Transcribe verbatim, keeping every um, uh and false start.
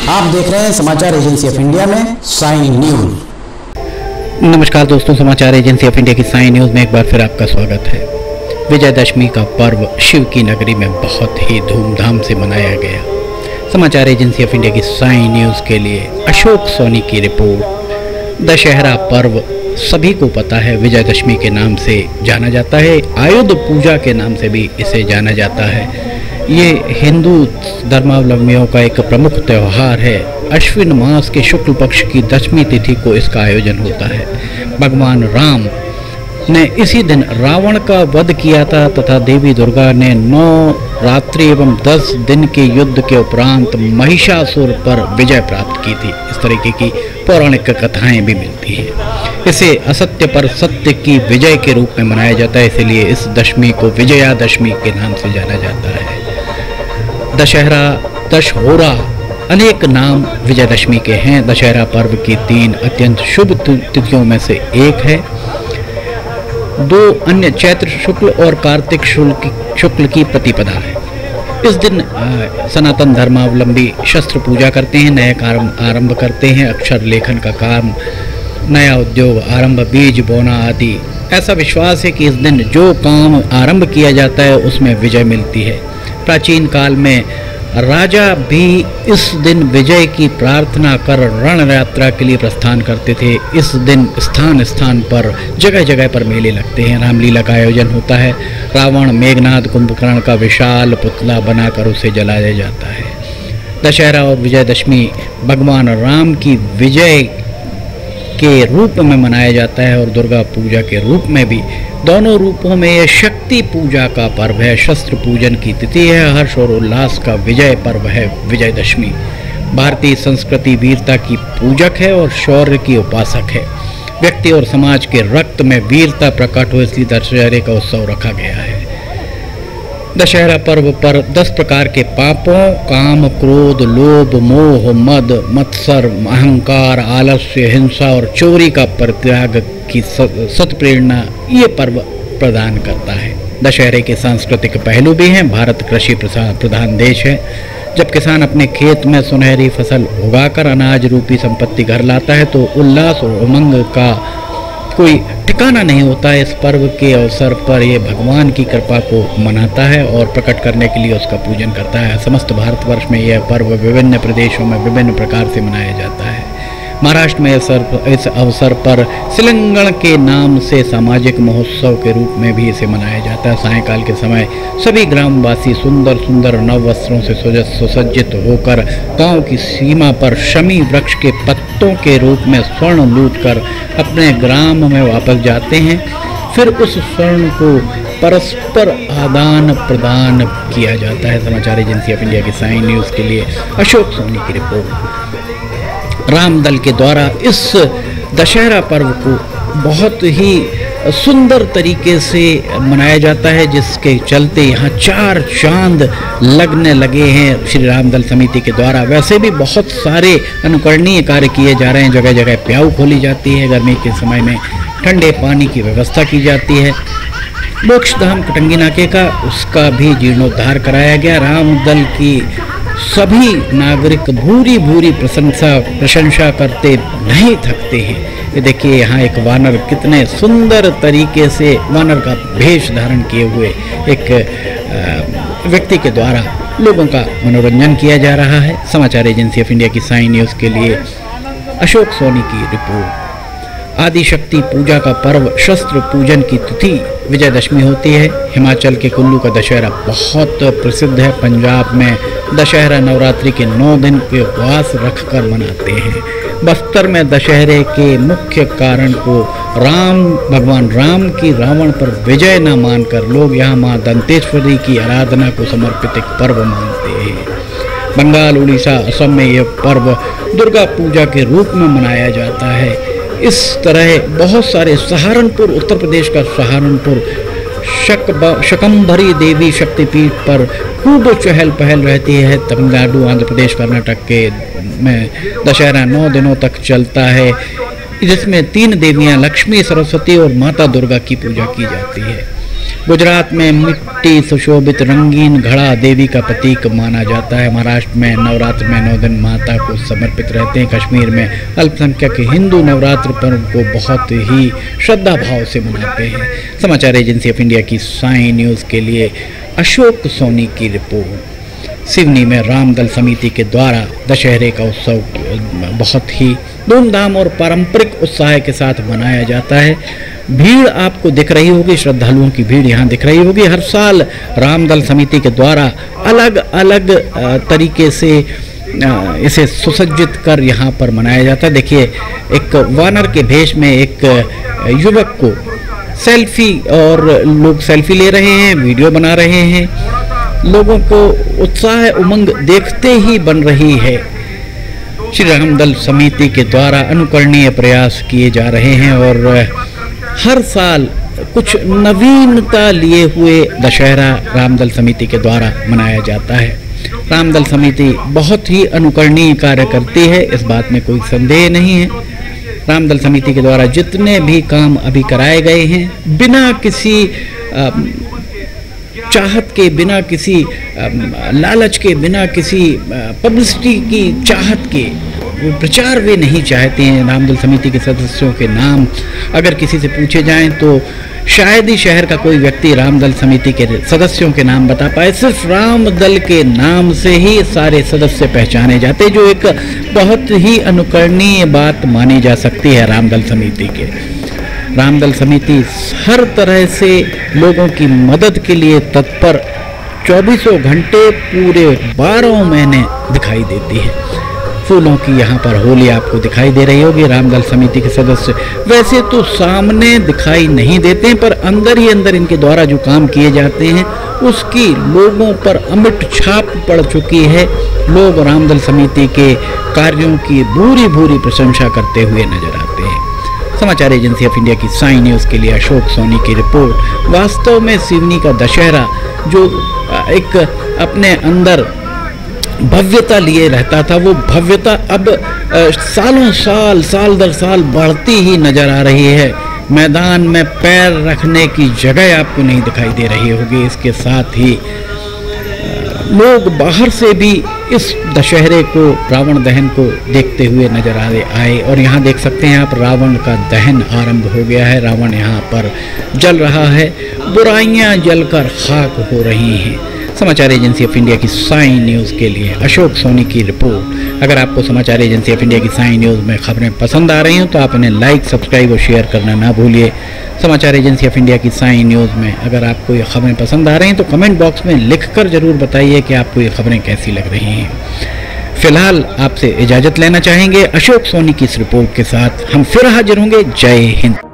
आप देख रहे हैं समाचार एजेंसी ऑफ इंडिया में साई न्यूज। नमस्कार दोस्तों, समाचार एजेंसी ऑफ इंडिया की साई न्यूज में एक बार फिर आपका स्वागत है। विजयदशमी का पर्व शिव की नगरी में बहुत ही धूमधाम से मनाया गया। समाचार एजेंसी ऑफ इंडिया की साई न्यूज के लिए अशोक सोनी की रिपोर्ट। दशहरा पर्व सभी को पता है विजयदशमी के नाम से जाना जाता है, आयुध पूजा के नाम से भी इसे जाना जाता है। ये हिंदू धर्मावलंबियों का एक प्रमुख त्यौहार है। अश्विन मास के शुक्ल पक्ष की दशमी तिथि को इसका आयोजन होता है। भगवान राम ने इसी दिन रावण का वध किया था तथा देवी दुर्गा ने नौ रात्रि एवं दस दिन के युद्ध के उपरांत महिषासुर पर विजय प्राप्त की थी। इस तरीके की पौराणिक कथाएं भी मिलती हैं। इसे असत्य पर सत्य की विजय के रूप में मनाया जाता है, इसलिए इस दशमी को विजयादशमी के नाम से जाना जाता है। दशहरा, दशहोरा अनेक नाम विजयदशमी के हैं। दशहरा पर्व की तीन अत्यंत शुभ तिथियों में से एक है। दो अन्य चैत्र शुक्ल और कार्तिक शुक्ल की प्रतिपदा है। इस दिन सनातन धर्मावलंबी शस्त्र पूजा करते हैं, नए काम आरंभ करते हैं, अक्षर लेखन का काम, नया उद्योग आरंभ, बीज बोना आदि। ऐसा विश्वास है कि इस दिन जो काम आरंभ किया जाता है उसमें विजय मिलती है। प्राचीन काल में राजा भी इस दिन विजय की प्रार्थना कर रण यात्रा के लिए प्रस्थान करते थे। इस दिन स्थान स्थान पर जगह जगह पर मेले लगते हैं, रामलीला का आयोजन होता है। रावण, मेघनाद, कुंभकर्ण का विशाल पुतला बनाकर उसे जलाया जाता है। दशहरा और विजयदशमी भगवान राम की विजय के रूप में मनाया जाता है और दुर्गा पूजा के रूप में भी। दोनों रूपों में यह शक्ति पूजा का पर्व है, शस्त्र पूजन की तिथि है, हर्ष और उल्लास का विजय पर्व है विजयदशमी। भारतीय संस्कृति वीरता की पूजक है और शौर्य की उपासक है। व्यक्ति और समाज के रक्त में वीरता प्रकट हो, इसलिए दशहरे का उत्सव रखा गया है। दशहरा पर्व पर दस प्रकार के पापों, काम, क्रोध, लोभ, मोह, मद, मत्सर, अहंकार, आलस्य, हिंसा और चोरी का परित्याग की सत्प्रेरणा ये पर्व प्रदान करता है। दशहरे के सांस्कृतिक पहलू भी हैं। भारत कृषि प्रधान देश है। जब किसान अपने खेत में सुनहरी फसल उगाकर अनाज रूपी संपत्ति घर लाता है तो उल्लास और उमंग का कोई ठिकाना नहीं होता है। इस पर्व के अवसर पर यह भगवान की कृपा को मनाता है और प्रकट करने के लिए उसका पूजन करता है। समस्त भारतवर्ष में यह पर्व विभिन्न प्रदेशों में विभिन्न प्रकार से मनाया जाता है। महाराष्ट्र में इस अवसर पर सिलंगण के नाम से सामाजिक महोत्सव के रूप में भी इसे मनाया जाता है। सायंकाल के समय सभी ग्रामवासी सुंदर सुंदर नव वस्त्रों से सुसज्जित होकर गांव की सीमा पर शमी वृक्ष के पत्तों के रूप में स्वर्ण लूटकर अपने ग्राम में वापस जाते हैं। फिर उस स्वर्ण को परस्पर आदान प्रदान किया जाता है। समाचार एजेंसी ऑफ इंडिया की साई न्यूज़ के लिए अशोक सोनी की रिपोर्ट। रामदल के द्वारा इस दशहरा पर्व को बहुत ही सुंदर तरीके से मनाया जाता है, जिसके चलते यहाँ चार चांद लगने लगे हैं श्री रामदल समिति के द्वारा। वैसे भी बहुत सारे अनुकरणीय कार्य किए जा रहे हैं। जगह जगह प्याऊ खोली जाती है, गर्मी के समय में ठंडे पानी की व्यवस्था की जाती है। मोक्षधाम कटंगी नाके का उसका भी जीर्णोद्धार कराया गया। रामदल की सभी नागरिक भूरी भूरी प्रशंसा प्रशंसा करते नहीं थकते हैं। ये देखिए यहाँ एक वानर कितने सुंदर तरीके से वानर का भेष धारण किए हुए एक व्यक्ति के द्वारा लोगों का मनोरंजन किया जा रहा है। समाचार एजेंसी ऑफ इंडिया की साई न्यूज़ के लिए अशोक सोनी की रिपोर्ट। आदिशक्ति पूजा का पर्व शस्त्र पूजन की तिथि विजयदशमी होती है। हिमाचल के कुल्लू का दशहरा बहुत प्रसिद्ध है। पंजाब में दशहरा नवरात्रि के नौ दिन के उपवास रखकर मनाते हैं। बस्तर में दशहरे के मुख्य कारण को राम भगवान राम की रावण पर विजय न मानकर लोग यहाँ माँ दंतेश्वरी की आराधना को समर्पित एक पर्व मानते हैं। बंगाल, उड़ीसा, असम में यह पर्व दुर्गा पूजा के रूप में मनाया जाता है। इस तरह बहुत सारे सहारनपुर, उत्तर प्रदेश का सहारनपुर शक शकंभरी देवी शक्तिपीठ पर खूब चहल पहल रहती है। तमिलनाडु, आंध्र प्रदेश, कर्नाटक के में दशहरा नौ दिनों तक चलता है, जिसमें तीन देवियां लक्ष्मी, सरस्वती और माता दुर्गा की पूजा की जाती है। गुजरात में मिट्टी सुशोभित रंगीन घड़ा देवी का प्रतीक माना जाता है। महाराष्ट्र में नवरात्र में नौ दिन माता को समर्पित रहते हैं। कश्मीर में अल्पसंख्यक हिंदू नवरात्र पर्व को बहुत ही श्रद्धा भाव से मनाते हैं। समाचार एजेंसी ऑफ इंडिया की साई न्यूज़ के लिए अशोक सोनी की रिपोर्ट। सिवनी में रामदल समिति के द्वारा दशहरे का उत्सव बहुत ही धूमधाम और पारंपरिक उत्साह के साथ मनाया जाता है। भीड़ आपको दिख रही होगी, श्रद्धालुओं की भीड़ यहाँ दिख रही होगी। हर साल रामदल समिति के द्वारा अलग अलग तरीके से इसे सुसज्जित कर यहाँ पर मनाया जाता है। देखिए, एक वानर के भेष में एक युवक को सेल्फी, और लोग सेल्फी ले रहे हैं, वीडियो बना रहे हैं। लोगों को उत्साह उमंग देखते ही बन रही है। श्री रामदल समिति के द्वारा अनुकरणीय प्रयास किए जा रहे हैं और हर साल कुछ नवीनता लिए हुए दशहरा रामदल समिति के द्वारा मनाया जाता है। रामदल समिति बहुत ही अनुकरणीय कार्य करती है, इस बात में कोई संदेह नहीं है। रामदल समिति के द्वारा जितने भी काम अभी कराए गए हैं, बिना किसी आ, चाहत के, बिना किसी लालच के, बिना किसी पब्लिसिटी की चाहत के प्रचार वे नहीं चाहते हैं। रामदल समिति के सदस्यों के नाम अगर किसी से पूछे जाएं तो शायद ही शहर का कोई व्यक्ति रामदल समिति के सदस्यों के नाम बता पाए। सिर्फ रामदल के नाम से ही सारे सदस्य पहचाने जाते, जो एक बहुत ही अनुकरणीय बात मानी जा सकती है। रामदल समिति के रामदल समिति हर तरह से लोगों की मदद के लिए तत्पर चौबीसों घंटे पूरे बारह महीने दिखाई देती है। फूलों की यहाँ पर होली आपको दिखाई दे रही होगी। रामदल समिति के सदस्य वैसे तो सामने दिखाई नहीं देते, पर अंदर ही अंदर इनके द्वारा जो काम किए जाते हैं उसकी लोगों पर अमिट छाप पड़ चुकी है। लोग रामदल समिति के कार्यों की भूरी भूरी प्रशंसा करते हुए नजर आते हैं। समाचार एजेंसी ऑफ इंडिया की साई न्यूज़ के लिए अशोक सोनी की रिपोर्ट। वास्तव में सिवनी का दशहरा जो एक अपने अंदर भव्यता लिए रहता था, वो भव्यता अब सालों साल साल दर साल बढ़ती ही नजर आ रही है। मैदान में पैर रखने की जगह आपको नहीं दिखाई दे रही होगी। इसके साथ ही लोग बाहर से भी इस दशहरे को, रावण दहन को देखते हुए नजर आ रहे आए और यहाँ देख सकते हैं आप, रावण का दहन आरंभ हो गया है। रावण यहाँ पर जल रहा है, बुराइयाँ जलकर खाक हो रही हैं। समाचार एजेंसी ऑफ इंडिया की साई न्यूज़ के लिए अशोक सोनी की रिपोर्ट। अगर आपको समाचार एजेंसी ऑफ इंडिया की साई न्यूज़ में खबरें पसंद आ रही हो तो आप इन्हें लाइक, सब्सक्राइब और शेयर करना ना भूलिए। समाचार एजेंसी ऑफ इंडिया की साई न्यूज़ में अगर आपको ये खबरें पसंद आ रही हैं तो कमेंट बॉक्स में लिखकर ज़रूर बताइए कि आपको ये खबरें कैसी लग रही हैं। फिलहाल आपसे इजाज़त लेना चाहेंगे। अशोक सोनी की इस रिपोर्ट के साथ हम फिर हाजिर होंगे। जय हिंद।